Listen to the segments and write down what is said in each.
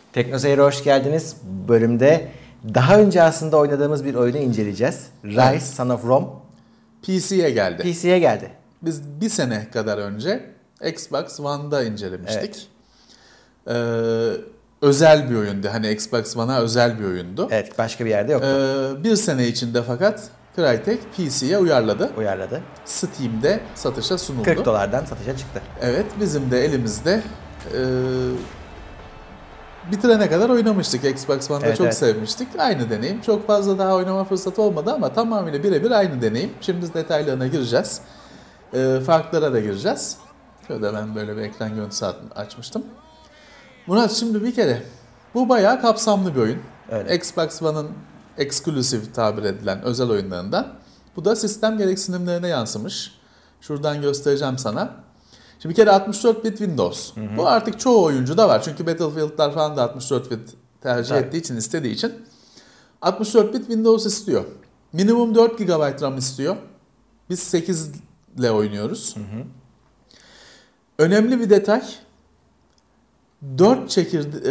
Teknoseyir'e hoş geldiniz. Bölümde daha önce aslında oynadığımız bir oyunu inceleyeceğiz. Rise, Son of Rome. PC'ye geldi. PC'ye geldi. Biz bir sene kadar önce Xbox One'da incelemiştik. Özel bir oyundu. Hani Xbox One'a özel bir oyundu. Evet, başka bir yerde yoktu. Bir sene içinde fakat Crytek PC'ye uyarladı. Steam'de satışa sunuldu. $40'dan satışa çıktı. Evet, bizim de elimizde bitirene kadar oynamıştık. Xbox One'da çok sevmiştik. Aynı deneyim. Çok fazla daha oynama fırsatı olmadı ama tamamıyla birebir aynı deneyim. Şimdi detaylarına gireceğiz. Farklara da gireceğiz. Şöyle ben böyle bir ekran görüntüsü açmıştım. Murat, şimdi bir kere bu bayağı kapsamlı bir oyun. Öyle. Xbox One'ın exclusive tabir edilen özel oyunlarından. Bu da sistem gereksinimlerine yansımış. Şuradan göstereceğim sana. Şimdi bir kere 64 bit Windows. Hı hı. Bu artık çoğu oyuncuda var. Çünkü Battlefield'lar falan da 64 bit tercih ettiği için, istediği için 64 bit Windows istiyor. Minimum 4 GB RAM istiyor. Biz 8 ile oynuyoruz. Hı hı. Önemli bir detay. 4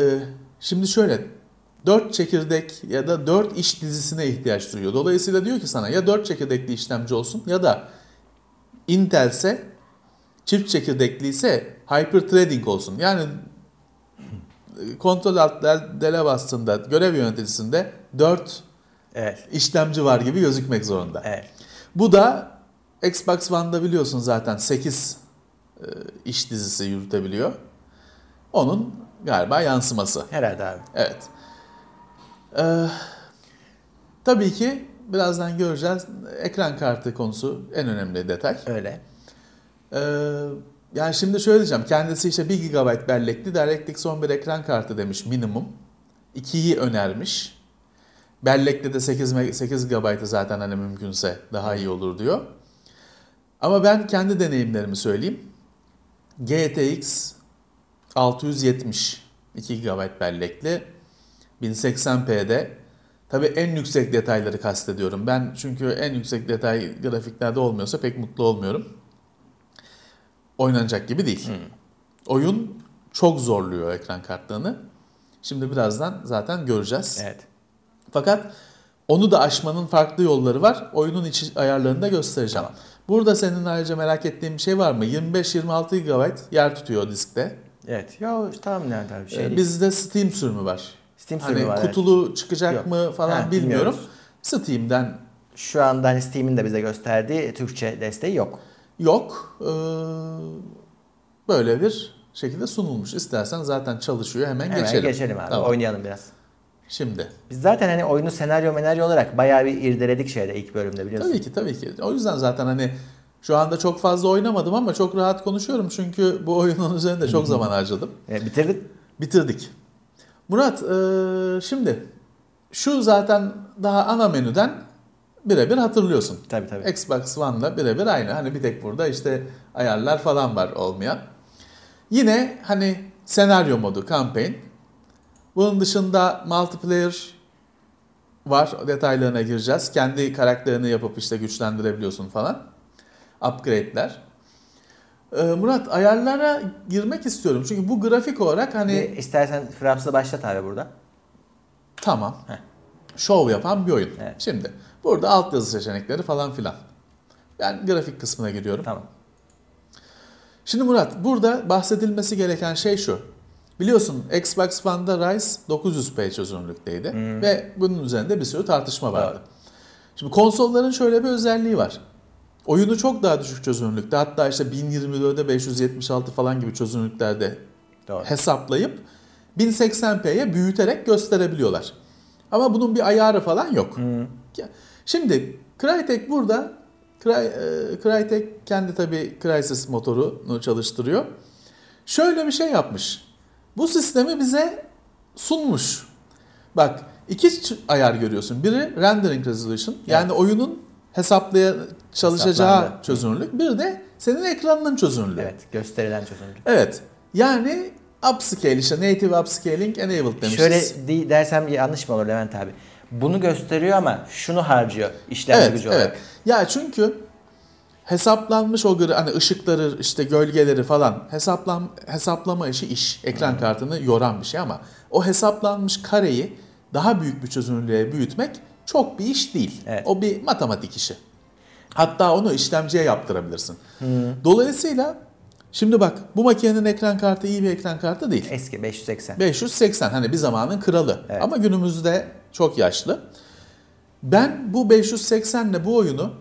çekirdek ya da 4 iş dizisine ihtiyaç duyuyor. Dolayısıyla diyor ki sana ya 4 çekirdekli işlemci olsun ya da Intel'se çift çekirdekli ise hyperthreading olsun. Yani kontrol alt dele bastığında görev yöneticisinde 4 işlemci var gibi gözükmek zorunda. Evet. Bu da Xbox One'da biliyorsun zaten 8 iş dizisi yürütebiliyor. Onun galiba yansıması. Herhalde abi. Evet. Tabii ki birazdan göreceğiz. Ekran kartı konusu en önemli detay. Öyle. Yani şimdi şöyle diyeceğim. Kendisi işte 1 GB bellekli DirectX 11 ekran kartı demiş minimum. 2'yi önermiş. Bellekli de 8 GB'ı zaten hani mümkünse daha iyi olur diyor. Ama ben kendi deneyimlerimi söyleyeyim. GTX 670 2 GB bellekli 1080p'de tabii en yüksek detayları kastediyorum. Ben çünkü en yüksek detay grafiklerde olmuyorsa pek mutlu olmuyorum. Oynanacak gibi değil. Oyun çok zorluyor ekran kartlarını. Şimdi birazdan zaten göreceğiz. Evet. Fakat onu da aşmanın farklı yolları var. Oyunun içi ayarlarını da göstereceğim. Tamam. Burada senin ayrıca merak ettiğin bir şey var mı? 25-26 GB yer tutuyor diskte. Evet. Ya tamam yani tabii şey. Bizde Steam sürümü var. Steam sürümü var. Kutulu çıkacak mı falan bilmiyorum. Steam'den. Şu anda hani Steam'in de bize gösterdiği Türkçe desteği yok. Yok. Böyle bir şekilde sunulmuş. İstersen zaten çalışıyor. Hemen geçelim abi. Tamam. Oynayalım biraz. Şimdi. Biz zaten hani oyunu senaryo olarak bayağı bir irdeledik ilk bölümde biliyorsun. Tabii ki. O yüzden zaten hani şu anda çok fazla oynamadım ama çok rahat konuşuyorum. Çünkü bu oyunun üzerinde çok zaman harcadım. Bitirdik. Murat, şimdi şu zaten daha ana menüden birebir hatırlıyorsun. Tabii. Xbox One'la birebir aynı. Hani bir tek burada işte ayarlar falan var olmayan. Yine hani senaryo modu, campaign. Bunun dışında multiplayer var. Detaylarına gireceğiz. Kendi karakterini yapıp işte güçlendirebiliyorsun falan. Upgrade'ler. Murat, ayarlara girmek istiyorum. Çünkü bu grafik olarak hani... İstersen Fraps'la başlat abi burada. Tamam. Show yapan bir oyun. Evet. Şimdi burada altyazı seçenekleri falan filan. Ben grafik kısmına giriyorum. Tamam. Şimdi Murat, burada bahsedilmesi gereken şey şu. Biliyorsun Xbox One'da Rise 900p çözünürlükteydi. Ve bunun üzerinde bir sürü tartışma vardı. Evet. Şimdi konsolların şöyle bir özelliği var. Oyunu çok daha düşük çözünürlükte, hatta işte 1024'de 576 falan gibi çözünürlüklerde hesaplayıp 1080p'ye büyüterek gösterebiliyorlar. Ama bunun bir ayarı falan yok. Şimdi Crytek burada, Crytek kendi tabii Crysis motorunu çalıştırıyor. Şöyle bir şey yapmış. Bu sistemi bize sunmuş. Bak, iki ayar görüyorsun. Biri rendering resolution, yani oyunun çalışacağı çözünürlük. Bir de senin ekranının çözünürlüğü. Evet, gösterilen çözünürlük. Evet. Yani upscale, işte native upscaling enabled demişiz. Şöyle dersem yanlış mı olur Levent abi? Bunu gösteriyor ama şunu harcıyor işlemci gücü olarak. Evet. Ya çünkü hesaplanmış hani ışıkları, işte gölgeleri falan hesaplama iş. Ekran kartını yoran bir şey ama o hesaplanmış kareyi daha büyük bir çözünürlüğe büyütmek çok bir iş değil. Evet. O bir matematik işi. Hatta onu işlemciye yaptırabilirsin. Dolayısıyla şimdi bak, bu makinenin ekran kartı iyi bir ekran kartı değil. Eski 580. 580 hani bir zamanın kralı. Evet. Ama günümüzde çok yaşlı. Ben bu 580 ile bu oyunu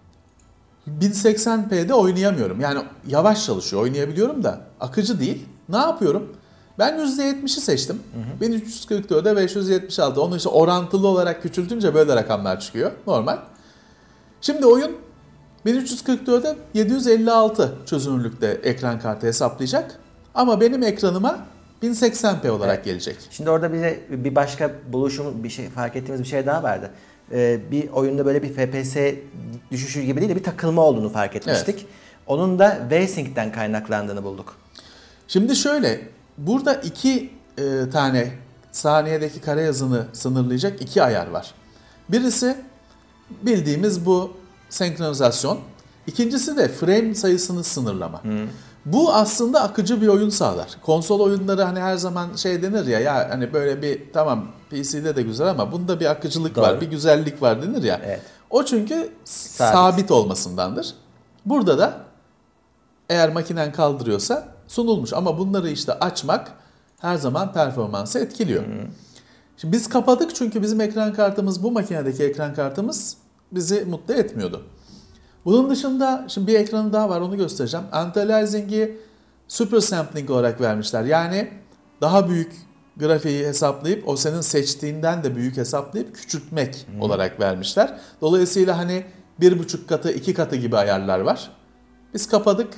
1080p'de oynayamıyorum. Yani yavaş çalışıyor, oynayabiliyorum da akıcı değil. Ne yapıyorum? Ben %70'i seçtim. 1344'e 576. Onu işte orantılı olarak küçültünce böyle rakamlar çıkıyor. Normal. Şimdi oyun 1344'e 756 çözünürlükte ekran kartı hesaplayacak. Ama benim ekranıma 1080p olarak gelecek. Şimdi orada bize bir başka buluşum, bir şey fark ettiğimiz bir şey daha vardı. Bir oyunda böyle bir FPS düşüşü gibi değil de bir takılma olduğunu fark etmiştik. Evet. Onun da V-Sync'ten kaynaklandığını bulduk. Şimdi şöyle, burada iki tane saniyedeki kare hızını sınırlayacak iki ayar var. Birisi bildiğimiz bu senkronizasyon. İkincisi de frame sayısını sınırlama. Bu aslında akıcı bir oyun sağlar. Konsol oyunları hani her zaman şey denir ya hani böyle bir tamam PC'de de güzel ama bunda bir akıcılık var, bir güzellik var denir ya. Evet. O çünkü sabit olmasındandır. Burada da eğer makinen kaldırıyorsa sunulmuş ama bunları işte açmak her zaman performansı etkiliyor. Şimdi biz kapadık çünkü bizim ekran kartımız, bu makinedeki ekran kartımız bizi mutlu etmiyordu. Bunun dışında şimdi bir ekranı daha var, onu göstereceğim. Anti-aliasing'i super sampling olarak vermişler. Yani daha büyük grafiği hesaplayıp o senin seçtiğinden de büyük hesaplayıp küçültmek olarak vermişler. Dolayısıyla hani 1,5 katı 2 katı gibi ayarlar var. Biz kapadık.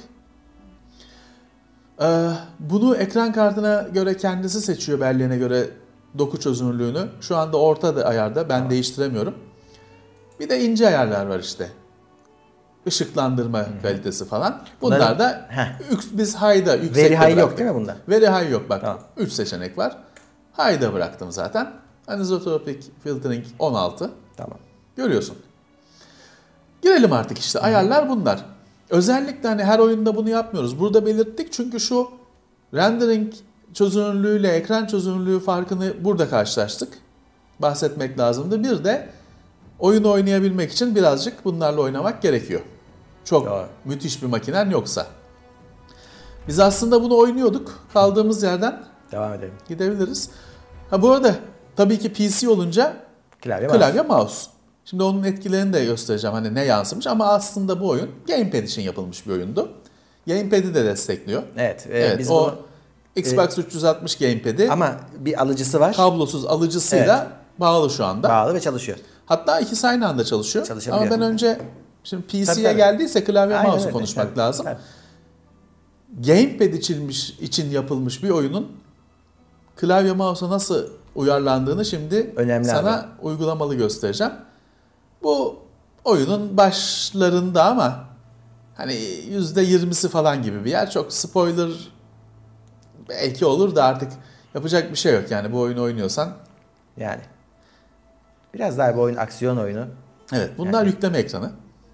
Bunu ekran kartına göre kendisi seçiyor, belleğine göre doku çözünürlüğünü. Şu anda orta ayarda, ben değiştiremiyorum. Bir de ince ayarlar var işte. Işıklandırma kalitesi falan. Bunlar da biz high'da, yüksekte Very high bıraktık. yok değil mi bunda? Very high yok bak. Tamam. 3 seçenek var. High'da bıraktım zaten. Anisotropic filtering 16. Tamam. Görüyorsun. Girelim artık işte. Ayarlar bunlar. Özellikle hani her oyunda bunu yapmıyoruz. Burada belirttik çünkü şu rendering çözünürlüğüyle ekran çözünürlüğü farkını burada karşılaştık. Bahsetmek lazımdı. Bir de oyunu oynayabilmek için birazcık bunlarla oynamak gerekiyor. Çok müthiş bir makinen yoksa. Biz aslında bunu oynuyorduk. Kaldığımız yerden devam edelim. Gidebiliriz. Bu arada tabii ki PC olunca klavye mouse. Şimdi onun etkilerini de göstereceğim. Hani ne yansımış ama aslında bu oyun Gamepad için yapılmış bir oyundu. Gamepad'i de destekliyor. Evet. Biz o bunu, Xbox 360 Gamepad'i ama bir alıcısı var. Kablosuz alıcısıyla bağlı şu anda. Bağlı ve çalışıyor. Hatta ikisi aynı anda çalışıyor. Ama ben önce şimdi PC'ye geldiyse klavye mouse konuşmak lazım. Tabii. Gamepad için yapılmış bir oyunun klavye mouse'a nasıl uyarlandığını şimdi sana uygulamalı göstereceğim. Bu oyunun başlarında ama hani %20'si falan gibi bir yer. Çok spoiler belki olur da artık yapacak bir şey yok. Yani bu oyunu oynuyorsan. Yani. Biraz daha bir oyun, aksiyon oyunu. Evet, bunlar yükleme ekranı.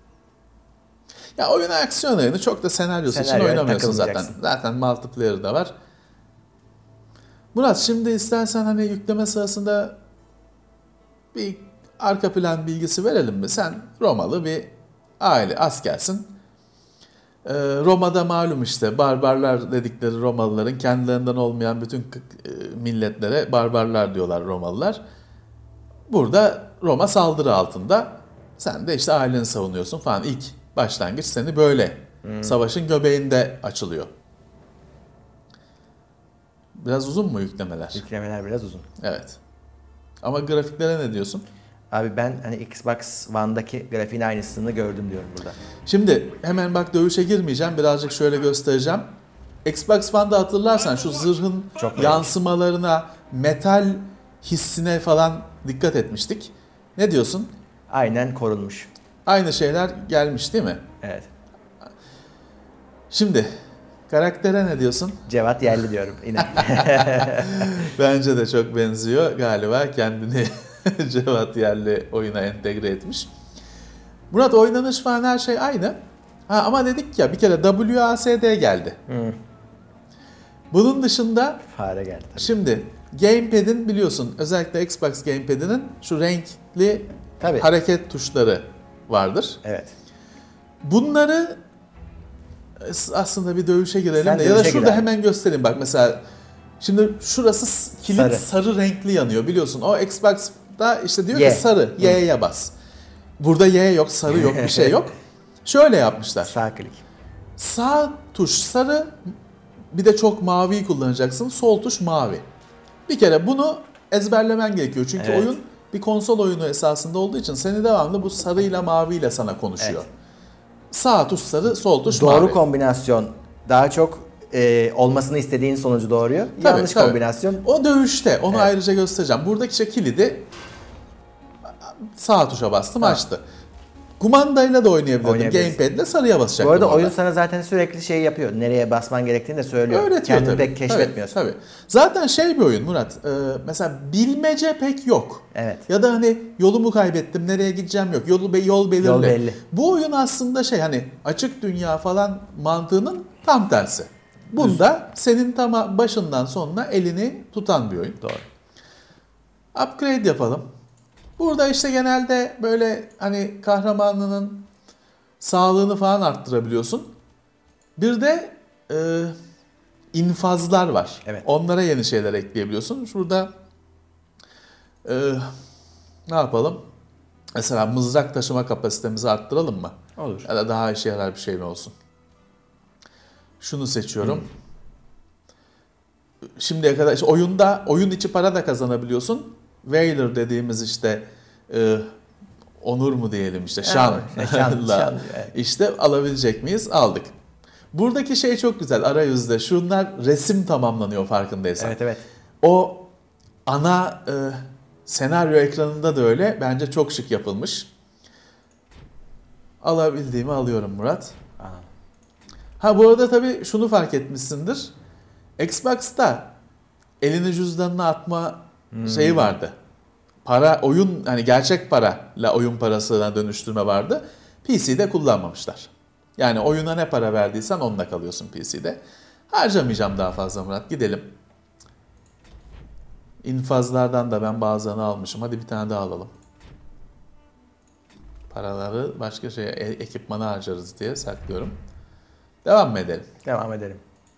Ya oyun aksiyon oyunu, çok da senaryosu için oynamıyorsun zaten. Zaten multiplayer da var. Murat, şimdi istersen hani yükleme sırasında bir arka plan bilgisi verelim mi? Sen Romalı bir askersin. Roma'da malum işte barbarlar dedikleri Romalıların kendilerinden olmayan bütün milletlere barbarlar diyorlar Romalılar. Burada Roma saldırı altında. Sen de işte aileni savunuyorsun falan. İlk başlangıç seni böyle savaşın göbeğinde açılıyor. Biraz uzun mu yüklemeler? Yüklemeler biraz uzun. Evet. Ama grafiklere ne diyorsun? Abi ben hani Xbox One'daki grafiğin aynısını gördüm diyorum burada. Şimdi hemen bak, dövüşe girmeyeceğim. Birazcık şöyle göstereceğim. Xbox One'da hatırlarsan şu zırhın yansımalarına, metal hissine falan dikkat etmiştik. Ne diyorsun? Aynen korunmuş. Aynı şeyler gelmiş değil mi? Evet. Şimdi karaktere ne diyorsun? Cevat Yerli diyorum yine. Bence de çok benziyor. Galiba kendini Cevat Yerli oyuna entegre etmiş. Murat, oynanış falan her şey aynı. Ama dedik ya bir kere WASD geldi. Bunun dışında Fare geldi tabii. şimdi Gamepad'in biliyorsun özellikle Xbox Gamepad'inin şu renkli Tabii. hareket tuşları vardır. Evet. Bunları aslında bir dövüşe girelim Sen de ya da dövüşe şurada gir abi. hemen göstereyim bak mesela şimdi şurası kilit Sarı. sarı renkli yanıyor biliyorsun. O Xbox'da işte diyor Y. ki sarı Y'ye bas. Burada Y yok, sarı yok, bir şey yok. Şöyle yapmışlar. Sağ klik. Sağ tuş sarı, bir de çok maviyi kullanacaksın. Sol tuş mavi. Bir kere bunu ezberlemen gerekiyor. Çünkü Evet. oyun bir konsol oyunu esasında olduğu için seni devamlı bu sarıyla maviyle sana konuşuyor. Evet. Sağ tuş sarı, sol tuş mavi. Doğru kombinasyon daha çok olmasını istediğin sonucu doğuruyor. Tabii, Yanlış tabii. kombinasyon. O dövüşte. Onu Evet. ayrıca göstereceğim. Buradaki işte kilidi sağ tuşa bastım, açtı. Kumandayla da oynayabilirdim. Oynayabiliriz. Gamepad'le sarıya basacaktım. Bu arada orada. oyun sana zaten sürekli şey yapıyor. Nereye basman gerektiğini de söylüyor. Öğretiyor Kendini tabii. pek keşfetmiyorsun. Tabii. Zaten şey bir oyun Murat. Mesela bilmece pek yok. Evet. Ya da hani yolumu kaybettim, nereye gideceğim yok. Yol belirli. Yol belli. Bu oyun aslında şey hani açık dünya falan mantığının tam tersi. Bunda senin tam başından sonuna elini tutan bir oyun. Doğru. Upgrade yapalım. Burada işte genelde böyle hani kahramanının sağlığını falan arttırabiliyorsun. Bir de infazlar var. Evet. Onlara yeni şeyler ekleyebiliyorsun. Şurada ne yapalım? Mesela mızrak taşıma kapasitemizi arttıralım mı? Olur. Ya da daha işe yarar bir şey mi olsun? Şunu seçiyorum. Şimdiye kadar işte oyun içi para da kazanabiliyorsun. Whaler dediğimiz işte onur mu diyelim işte şan. Şan, evet. İşte alabilecek miyiz? Aldık. Buradaki şey çok güzel arayüzde. Şunlar resim tamamlanıyor farkındaysan. Evet evet. O ana senaryo ekranında da öyle. Bence çok şık yapılmış. Alabildiğimi alıyorum Murat. Aha. Ha bu arada tabii şunu fark etmişsindir. Xbox'ta elini cüzdanına atma şeyi vardı. Oyun hani gerçek parayla oyun parasına dönüştürme vardı. PC'de kullanmamışlar. Yani oyuna ne para verdiysen onunla kalıyorsun PC'de. Harcamayacağım daha fazla Murat. Gidelim. İnfazlardan da ben bazılarını almışım. Hadi bir tane daha alalım. Paraları başka şeye, ekipmana harcarız diye saklıyorum. Devam mı edelim? Devam edelim.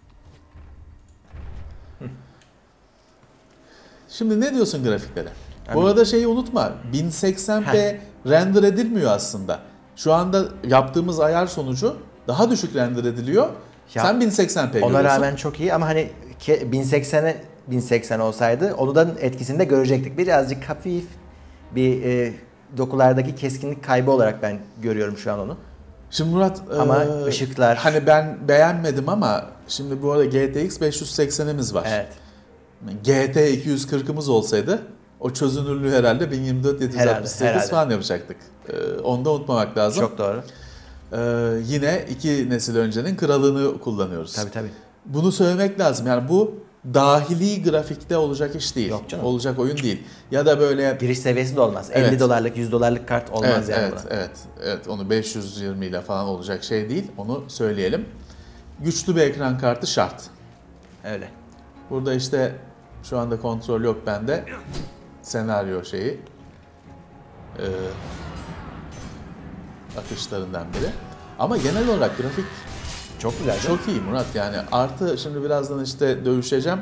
Şimdi ne diyorsun grafiklere? Bu arada şeyi unutma. 1080p render edilmiyor aslında. Şu anda yaptığımız ayar sonucu daha düşük render ediliyor. Ya, sen 1080p görüyorsun. Ona rağmen çok iyi ama hani 1080 olsaydı onu da etkisini de görecektik. Birazcık hafif bir dokulardaki keskinlik kaybı olarak ben görüyorum şu an onu. Şimdi Murat Ama ışıklar. hani ben beğenmedim ama şimdi bu arada GTX 580'imiz var. Evet. GT 240'ımız olsaydı o çözünürlüğü herhalde 1024 768 Herhalde. falan yapacaktık. Onu da unutmamak lazım. Çok doğru. Yine 2 nesil öncenin kralını kullanıyoruz. Tabii tabii. Bunu söylemek lazım. Yani bu dahili grafikte olacak iş değil. Yok canım. Olacak oyun değil. Ya da böyle Giriş seviyesi de olmaz. Evet. 50 dolarlık 100 dolarlık kart olmaz evet, yani evet, buna. evet. Onu 520 ile falan olacak şey değil. Onu söyleyelim. Güçlü bir ekran kartı şart. Öyle. Burada işte şu anda kontrol yok bende. Senaryo şeyi. Akışlarından biri. Ama genel olarak grafik Çok güzel. değil mi? çok iyi Murat. Yani artı şimdi birazdan işte dövüşeceğim.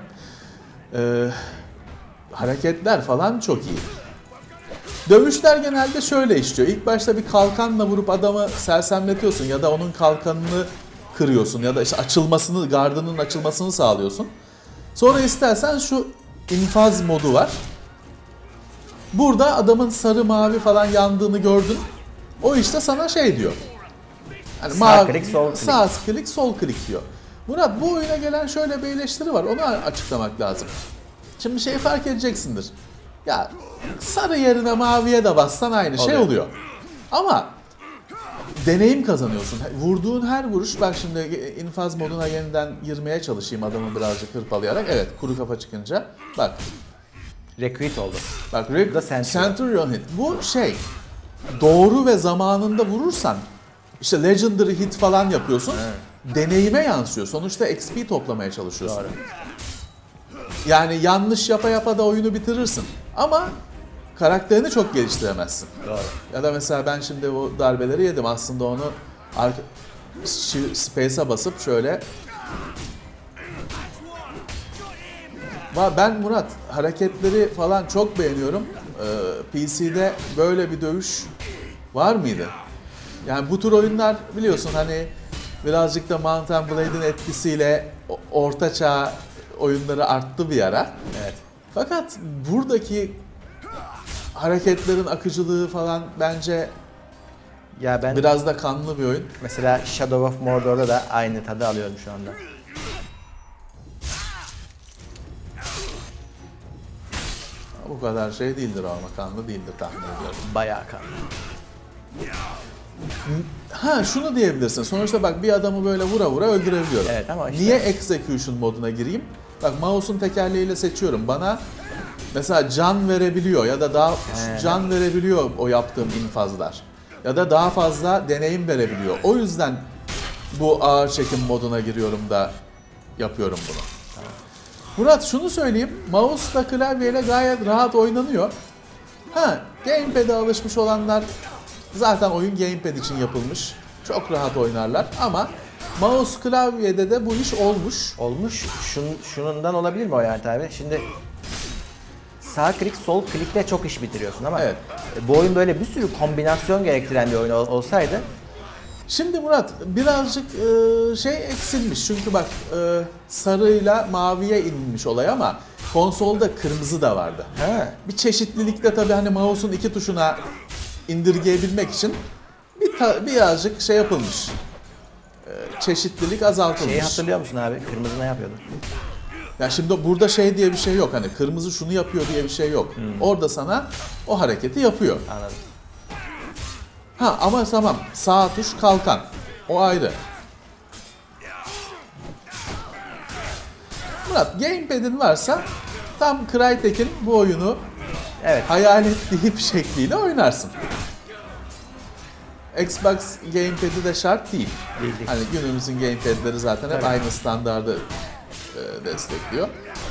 Hareketler falan çok iyi. Dövüşler genelde şöyle işliyor. İlk başta bir kalkanla vurup adamı sersemletiyorsun ya da onun kalkanını kırıyorsun ya da işte açılmasını, gardının açılmasını sağlıyorsun. Sonra istersen şu infaz modu var. Burada adamın sarı mavi falan yandığını gördün. O işte sana şey diyor. Yani Sağ klik, sol klik. Sağ klik, sol klik diyor. Murat bu oyuna gelen şöyle bir eleştiri var. Onu açıklamak lazım. Şimdi şeyi fark edeceksindir. Ya sarı yerine maviye de bassan aynı şey oluyor. Ama deneyim kazanıyorsun. Vurduğun her vuruş, bak şimdi infaz moduna yeniden girmeye çalışayım adamı birazcık hırpalayarak. Evet, kuru kafa çıkınca. Bak. Recruit oldu. Bak Bu da Centurion. Centurion hit. Bu şey doğru ve zamanında vurursan işte Legendary hit falan yapıyorsun. Deneyime yansıyor. Sonuçta XP toplamaya çalışıyorsun. Doğru. Yani yanlış yapa yapa da oyunu bitirirsin. Ama karakterini çok geliştiremezsin. Doğru. Ya da mesela ben şimdi o darbeleri yedim. Aslında onu Space'a basıp şöyle... Ben Murat hareketleri falan çok beğeniyorum. PC'de böyle bir dövüş var mıydı? Yani bu tür oyunlar biliyorsun hani birazcık da Mount and Blade'in etkisiyle orta çağ oyunları arttı bir ara. Evet. Fakat buradaki hareketlerin akıcılığı falan bence Ya ben biraz da kanlı bir oyun. mesela Shadow of Mordor'da da aynı tadı alıyorum şu anda. Bu kadar şey değildir ama kanlı değildir tahmin ediyorum. Bayağı kanlı. Ha şunu diyebilirsin. Sonuçta bak bir adamı böyle vura vura öldürebiliyorum. Evet ama işte... Niye execution moduna gireyim? Bak mouse'un tekerleğiyle seçiyorum. Bana mesela can verebiliyor ya da daha can verebiliyor o yaptığım infazlar. Ya da daha fazla deneyim verebiliyor. O yüzden bu ağır çekim moduna giriyorum da yapıyorum bunu. Murat şunu söyleyeyim. Mouse'la klavyeyle gayet rahat oynanıyor. Ha, gamepad'e alışmış olanlar zaten oyun gamepad için yapılmış. Çok rahat oynarlar ama mouse klavyede de bu iş olmuş. Olmuş. Şunundan olabilir mi o yani tabi? Şimdi sağ klik sol klikle çok iş bitiriyorsun ama Evet. Bu oyun böyle bir sürü kombinasyon gerektiren bir oyun olsaydı. Şimdi Murat birazcık şey eksilmiş. Çünkü bak sarıyla maviye inmiş olay ama konsolda kırmızı da vardı. He. Bir çeşitlilikte tabii hani mouse'un iki tuşuna indirgeyebilmek için birazcık şey yapılmış. Çeşitlilik azaltılmış. Şeyi hatırlıyor musun abi? Kırmızı ne yapıyordu? Ya şimdi burada şey diye bir şey yok. Hani kırmızı şunu yapıyor diye bir şey yok. Orada sana o hareketi yapıyor. Anladım. Ha ama tamam. Sağ tuş kalkan. O ayrı. Murat gamepad'in varsa tam Crytek'in bu oyunu Evet. hayal ettiği bir şekliyle oynarsın. Xbox gamepad'i de şart değil. Değil. Hani günümüzün gamepad'leri zaten hep aynı standardı destekliyor.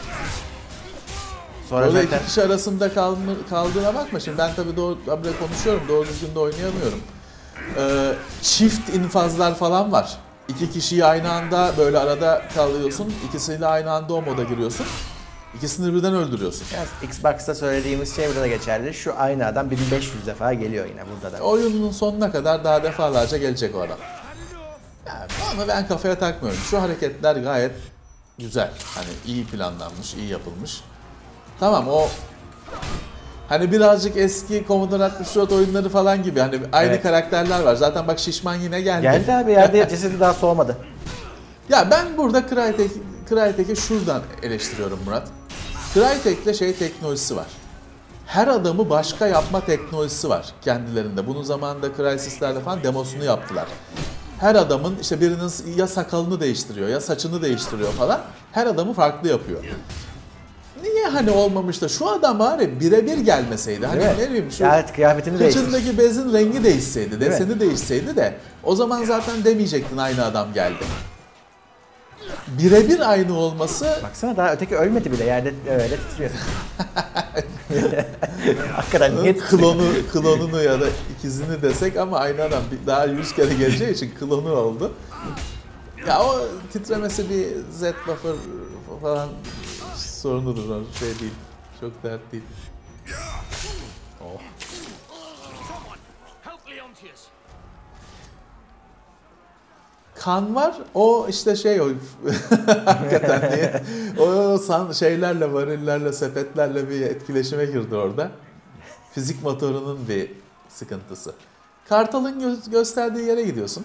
Sonra Böyle zaten iki kişi arasında kaldığına bakma şimdi ben tabii böyle konuşuyorum doğru düzgün de oynayamıyorum. Çift infazlar falan var. İki kişiyi aynı anda böyle arada kalıyorsun. İkisiyle aynı anda o moda giriyorsun. İkisini birden öldürüyorsun. yani Xbox'ta söylediğimiz şey burada da geçerli. Şu aynı adam 1500 defa geliyor yine burada da. Oyunun sonuna kadar daha defalarca gelecek o adam. Yani ama ben kafaya takmıyorum. Şu hareketler gayet güzel. Hani iyi planlanmış, iyi yapılmış. Tamam o hani birazcık eski Commodore 64 oyunları falan gibi hani aynı Evet. karakterler var. Zaten bak Şişman yine geldi. Geldi abi yerde cesedi daha soğumadı. Ya ben burada Crytek'i şuradan eleştiriyorum Murat. Crytek'te şey teknolojisi var. Her adamı başka yapma teknolojisi var kendilerinde. Bunun zamanında Crysis'lerde falan demosunu yaptılar. Her adamın işte birinin ya sakalını değiştiriyor ya saçını değiştiriyor falan. Her adamı farklı yapıyor. Niye hani olmamış da şu adam var ya birebir gelmeseydi. Hani Evet. ne bileyim şu Evet, kıyafetini değiştir. kıçındaki bezin rengi değişseydi, Değil deseni değişseydi de o zaman zaten demeyecektin aynı adam geldi. Birebir aynı olması Baksana daha öteki ölmedi bile yerde öyle titriyor. Hakikaten niye titriyor? klonunu ya da ikizini desek ama aynı adam daha 100 kere geleceği için klonu oldu. Ya o titremesi bir Z buffer falan sorunudur o şey değil. Çok dert değil. Oh. Kan var. O işte şey o hakikaten diye. O şeylerle, varillerle, sepetlerle bir etkileşime girdi orada. Fizik motorunun bir sıkıntısı. Kartal'ın gösterdiği yere gidiyorsun.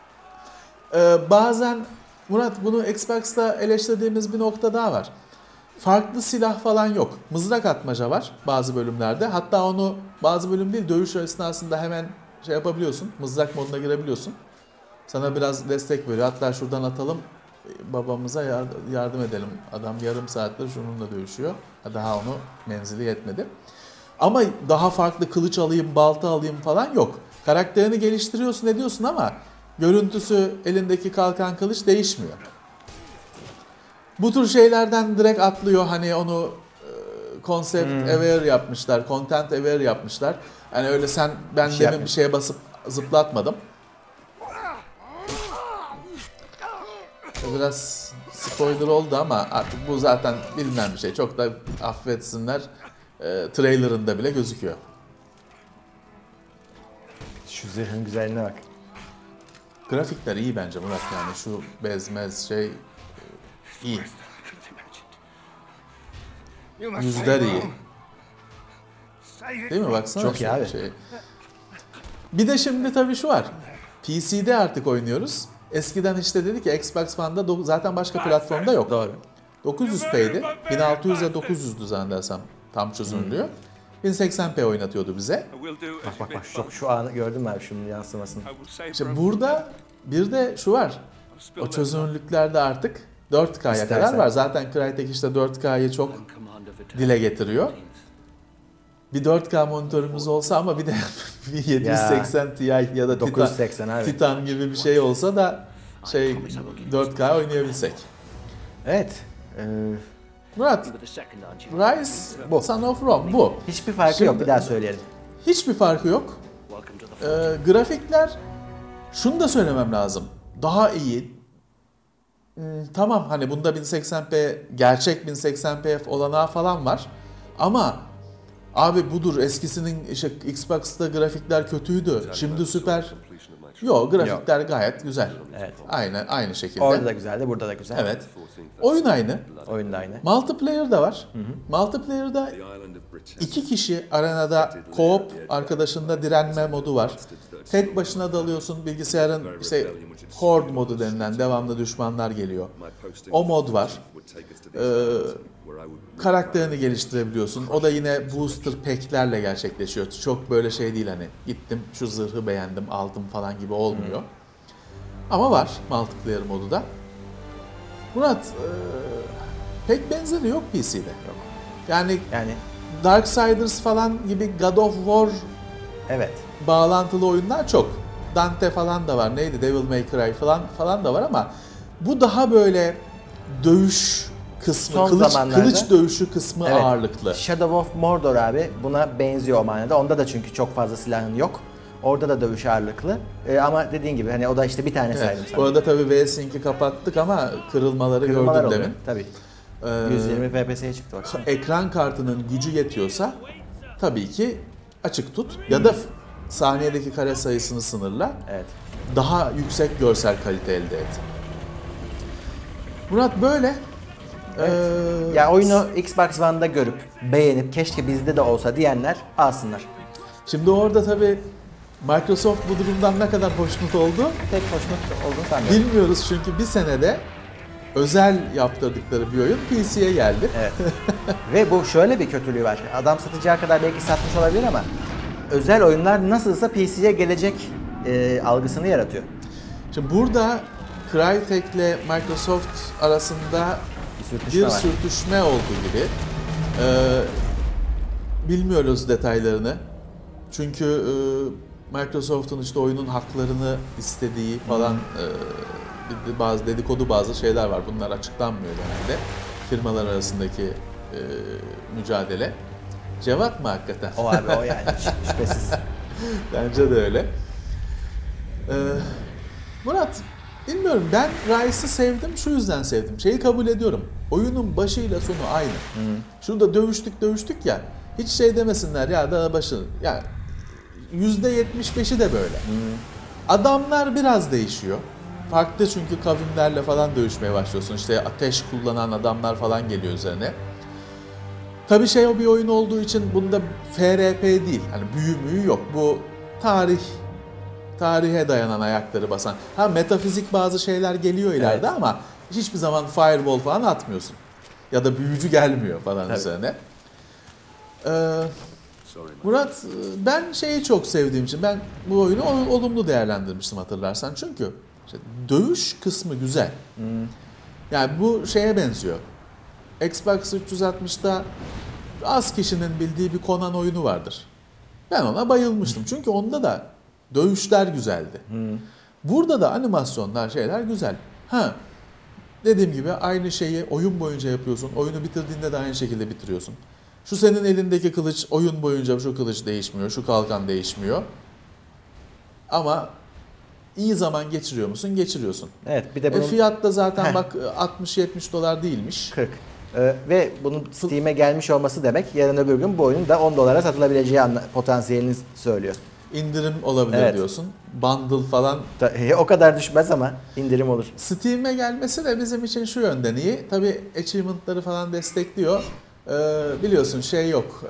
Bazen Murat bunu Xbox'ta eleştirdiğimiz bir nokta daha var. Farklı silah falan yok. Mızrak atmaca var bazı bölümlerde. Hatta onu bazı bölüm değil dövüş esnasında hemen şey yapabiliyorsun. Mızrak moduna girebiliyorsun. Sana biraz destek veriyor. Hatta şuradan atalım babamıza yardım edelim. Adam yarım saattir şununla dövüşüyor. Daha onu menzili yetmedi. Ama daha farklı kılıç alayım, balta alayım falan yok. Karakterini geliştiriyorsun ediyorsun ama görüntüsü, elindeki kalkan kılıç değişmiyor. Bu tür şeylerden direkt atlıyor. Hani onu concept aware yapmışlar, content aware yapmışlar. Yani öyle ben şey demin yapmıyor. bir şeye basıp zıplatmadım. Biraz spoiler oldu ama artık bu zaten bilinen bir şey. Çok da affetsinler. Trailerında bile gözüküyor. Şu zırhın güzelliğine bak. Grafikler iyi bence Murat, yani şu bezmez şey iyi. Yüzler iyi. Değil mi? Baksana Çok iyi şu abi. şey. Bir de şimdi tabii şu var. PC'de artık oynuyoruz. Eskiden işte dedik ki Xbox One'da zaten başka platformda yok. Doğru. 900p'ydi. 1600'e 900'dü zannedersem tam çözünürlüğü. 1080p oynatıyordu bize. Bak şu anı gördün mü abi, şunun yansımasını? İşte burada bir de şu var. O çözünürlüklerde artık 4K'ya İstersen. kadar var. Zaten Crytek işte 4K'yı çok dile getiriyor. Bir 4K monitörümüz olsa ama bir de bir 780 Ti ya da 980 abi. Titan gibi bir şey olsa da 4K oynayabilsek. Evet. Murat, Rise Bu. Son of Rome bu. Hiçbir farkı Şimdi- yok, bir daha söyleyelim. Hiçbir farkı yok. Grafikler, şunu da söylemem lazım. Daha iyi. Tamam, hani bunda 1080p, gerçek 1080p olanağı falan var. Ama abi budur, eskisinin işte Xbox'ta grafikler kötüydü. Şimdi süper. Yok, grafikler gayet güzel. Evet. Aynı şekilde. Orada da güzeldi, burada da güzel. Evet. Oyun aynı. Oyun da aynı. Multiplayer da var. Multiplayer'da 2 kişi arenada co-op arkadaşında direnme modu var. Tek başına dalıyorsun, bilgisayarın işte horde modu denilen devamlı düşmanlar geliyor. O mod var. Karakterini geliştirebiliyorsun. O da yine booster pack'lerle gerçekleşiyor. Çok böyle şey değil, hani gittim şu zırhı beğendim aldım falan gibi olmuyor. Ama var multiplayer modu da. Murat, pek benzeri yok PC'de. Yani Yani Darksiders falan gibi God of War evet. bağlantılı oyunlar çok. Dante falan da var. Neydi? Devil May Cry falan da var ama bu daha böyle dövüş kısmı, Son zamanlarda- kılıç dövüşü kısmı Evet. ağırlıklı. Shadow of Mordor abi buna benziyor o manada. Onda da çünkü çok fazla silahın yok. Orada da dövüş ağırlıklı. Ama dediğin gibi hani o da işte bir tane saydım Evet. sana. Bu arada tabii V-Sync'i kapattık ama kırılmaları Kırılmalar gördüm oluyor. demin. Tabii. Ee, 120 FPS'ye çıktı bak. Ekran kartının gücü yetiyorsa tabii ki açık tut ya da saniyedeki kare sayısını sınırla. Evet. Daha yüksek görsel kalite elde et. Murat böyle. Ya oyunu Xbox One'da görüp beğenip keşke bizde de olsa diyenler alsınlar. Şimdi orada tabii Microsoft bu durumdan ne kadar hoşnut oldu Pek hoşnut olduğunu sanmıyorum. bilmiyoruz, çünkü bir senede özel yaptırdıkları bir oyun PC'ye geldi. Evet. Ve bu şöyle bir kötülüğü var. Adam satacağı kadar belki satmış olabilir ama özel oyunlar nasılsa PC'ye gelecek algısını yaratıyor. Şimdi burada Crytek ile Microsoft arasında Sürtüşme bir var. sürtüşme olduğu gibi. Bilmiyoruz detaylarını. Çünkü Microsoft'un işte oyunun haklarını istediği falan bazı dedikodu, bazı şeyler var. Bunlar açıklanmıyor genelde. Firmalar arasındaki mücadele. Cevat mı hakikaten? O abi o yani şüphesiz. Bence de öyle. Murat, bilmiyorum, ben Rise'ı sevdim, şu yüzden sevdim. Şeyi kabul ediyorum. Oyunun başıyla sonu aynı. Şurada dövüştük ya. Hiç şey demesinler ya, daha başı. Ya %75'i de böyle. Adamlar biraz değişiyor. Farklı, çünkü kavimlerle falan dövüşmeye başlıyorsun. İşte ateş kullanan adamlar falan geliyor üzerine. Tabii şey, o bir oyun olduğu için bunda FRP değil. Hani büyü yok. Bu tarihe dayanan, ayakları basan. Ha, metafizik bazı şeyler geliyor ileride, Evet. ama hiçbir zaman fireball falan atmıyorsun. Ya da büyücü gelmiyor falan Tabii. üzerine. Murat, ben şeyi çok sevdiğim için ben bu oyunu olumlu değerlendirmiştim, hatırlarsan. Çünkü işte dövüş kısmı güzel. Yani bu şeye benziyor. Xbox 360'da az kişinin bildiği bir Conan oyunu vardır. Ben ona bayılmıştım. Çünkü onda da dövüşler güzeldi. Burada da animasyonlar şeyler güzel. Ha, dediğim gibi aynı şeyi oyun boyunca yapıyorsun. Oyunu bitirdiğinde de aynı şekilde bitiriyorsun. Şu senin elindeki kılıç oyun boyunca şu kılıç değişmiyor, şu kalkan değişmiyor. Ama iyi zaman geçiriyor musun? Geçiriyorsun. Evet, bir de bunun Fiyat da zaten bak 60-70 dolar değilmiş. 40. Ve bunun Steam'e gelmiş olması demek yarın öbür gün bu oyunun da 10 dolara satılabileceği potansiyelini söylüyor. İndirim olabilir Evet. diyorsun. Bundle falan. O kadar düşmez ama indirim olur. Steam'e gelmesi de bizim için şu yönden iyi. Tabii achievement'ları falan destekliyor. Biliyorsun şey yok.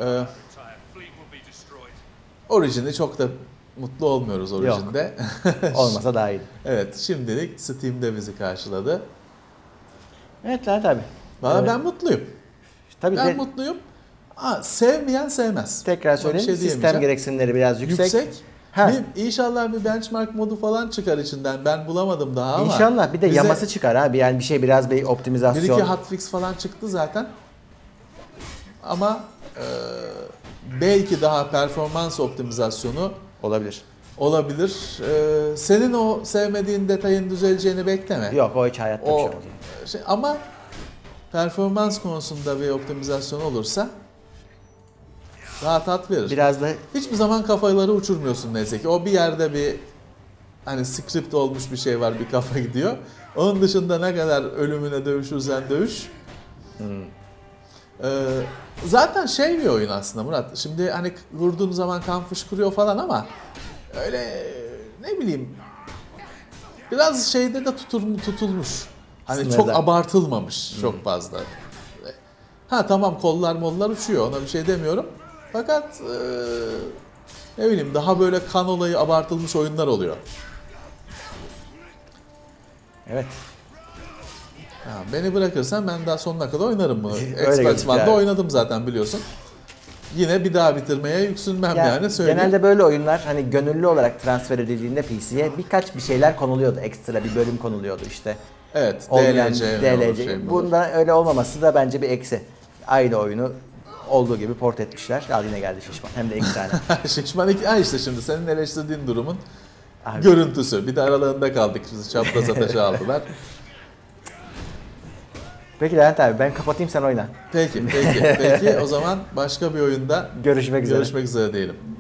Origin'i çok da mutlu olmuyoruz Origin'de. Olmasa daha iyi. Evet, şimdilik Steam'de bizi karşıladı. Evet Levent abi. Valla ben mutluyum. Tabii Ben de mutluyum. Sevmeyen sevmez. tekrar Ona bir söyleyeyim, şey sistem diyemeyeceğim. gereksinimleri biraz yüksek. Ha. İnşallah bir benchmark modu falan çıkar içinden. Ben bulamadım daha ama. İnşallah bir de bize yaması çıkar abi. Yani bir şey biraz bir bir optimizasyon. iki hotfix falan çıktı zaten. Ama belki daha performans optimizasyonu olabilir. olabilir. Senin o sevmediğin detayın düzeleceğini bekleme. Yok, o hiç hayatta bir şey olmaz. Ama performans konusunda bir optimizasyon olursa daha tat verir. Biraz da Hiçbir zaman kafaları uçurmuyorsun neyse ki. O bir yerde bir hani script olmuş bir şey var, bir kafa gidiyor. Onun dışında ne kadar ölümüne dövüşürsen dövüş. Zaten şey bir oyun aslında Murat. Şimdi hani vurduğun zaman kan fışkırıyor falan ama öyle ne bileyim biraz şeyde de tutulmuş. Hani Sınırda. çok abartılmamış çok fazla. Ha tamam, kollar mollar uçuyor, ona bir şey demiyorum. Fakat ne bileyim daha böyle kan olayı abartılmış oyunlar oluyor. evet. Ha, beni bırakırsan ben daha sonuna kadar oynarım bunu. Öyle Xbox gözüküyor One'da abi. oynadım zaten biliyorsun. Yine bir daha bitirmeye yüksünmem yani söyleyeyim. Genelde böyle oyunlar hani gönüllü olarak transfer edildiğinde PC'ye birkaç bir şeyler konuluyordu. Ekstra bir bölüm konuluyordu işte. Evet, Olmayan DLC. DLC. Şey mi olur? Bunda öyle olmaması da bence bir eksi. Aynı oyunu olduğu gibi port etmişler. Al yine geldi şişman. Hem de 2 tane. Şişman iki, işte şimdi senin eleştirdiğin durumun Abi. görüntüsü. Bir de aralarında kaldık. Bizi çapraz ateşe aldılar. Peki Levent abi, ben kapatayım, sen oyna. Peki. O zaman başka bir oyunda Görüşmek üzere. görüşmek üzere diyelim.